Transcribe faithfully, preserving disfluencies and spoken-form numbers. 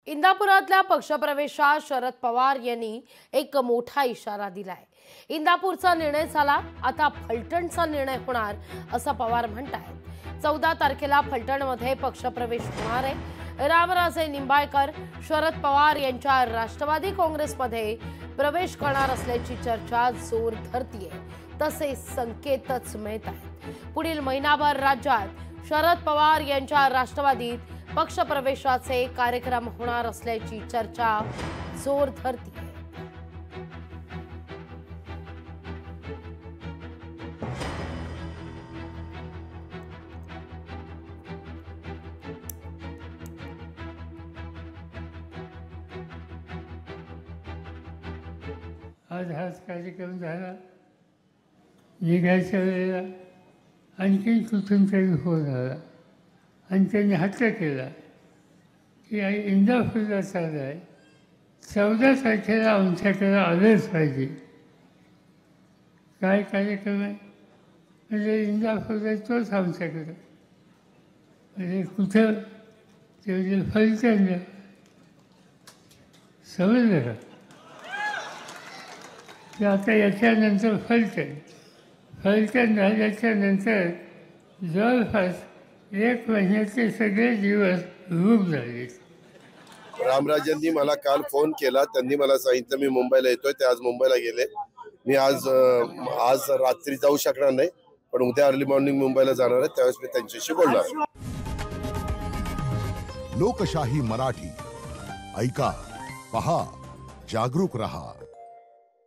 इंदापुरातल्या पक्षप्रवेशात शरद पवार यांनी एक मोठा इशारा दिलाय। इंदापूरचा निर्णय झाला, आता फलटणचा निर्णय होणार असं पवार म्हणतायत। चौदा तारखेला फलटणमध्ये पक्षप्रवेश होणार आहे। रामराजे निंबाळकर शरद पवार यांच्या राष्ट्रवादी काँग्रेसमध्ये प्रवेश करणार असल्याची चर्चा जोर धरतीये, तसे संकेतच मिळत आहेत। पुढील महिनाभर राज्यात शरद पवार यांच्या राष्ट्रवादीत पक्षप्रवेशाचे कार्यक्रम होणार असल्याची चर्चा जोर धरतीये। आज हाच कार्यक्रम झाला, निघायच्या वेळेला आणखी कुठून तरी फोन आला आणि त्यांनी हट्ट केला की इंदापूरला चालू आहे, चौदा तारखेला आमच्याकडे आलंच पाहिजे। काय कार्यक्रम आहे म्हणजे इंदापूरला तोच आमच्याकडं, म्हणजे कुठं ते म्हणजे फलटण, समजलं का? ते आता याच्यानंतर फलटण फलटण झाल्याच्यानंतर जवळपास एक महिन्याचे सगळे दिवस रूप झाले। रामराजांनी मला काल फोन केला, त्यांनी मला सांगितलं मी मुंबईला येतोय, ते आज मुंबईला गेले। मी आज आज रात्री जाऊ शकणार नाही, पण उद्या अर्ली मॉर्निंग मुंबईला जाणार आहे, त्यावेळेस मी त्यांच्याशी बोलणार। लोकशाही मराठी ऐका, पहा, जागरूक रहा।